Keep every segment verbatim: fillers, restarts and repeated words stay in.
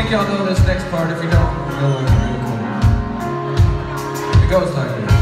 think y'all know this next part. If you don't, you'll learn it real quick. It goes like this.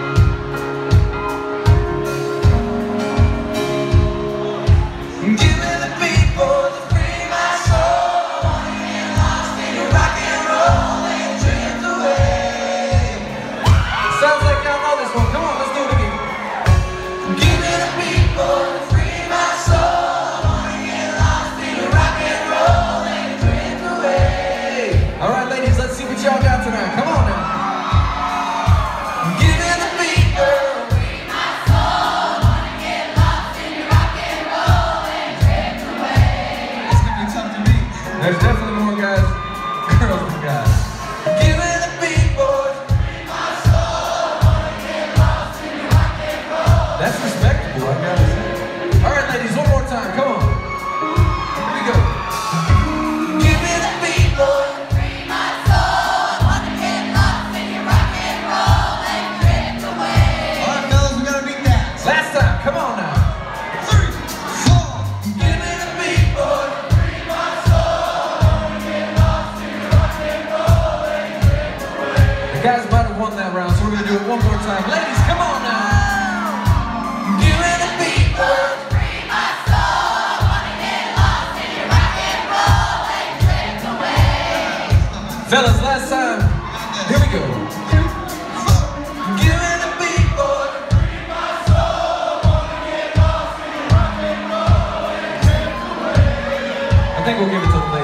Y'all got tonight. Come on now. Give me the beat, girl. Free my soul. Wanna get lost in your rock and roll and drift away. It's gonna be tough to beat. There's definitely more guys, girls than guys. Give me the beat, boys. Free my soul. Wanna get lost in your rock and roll. That's respectable, I gotta say. All right, ladies, one more time. Come on. Here we go. Give me the beat, boys. Come on now. Three, four. Give me the beat, boy. Free my soul. Wanna get lost in your rock and roll and drift away. The guys might have won that round, so we're gonna do it one more time. Ladies, come on now. Give me the beat, boy. Free my soul. Wanna get lost in your rock and roll and drift away. Fellas, last time. Here we go. I think we'll give it to the ladies.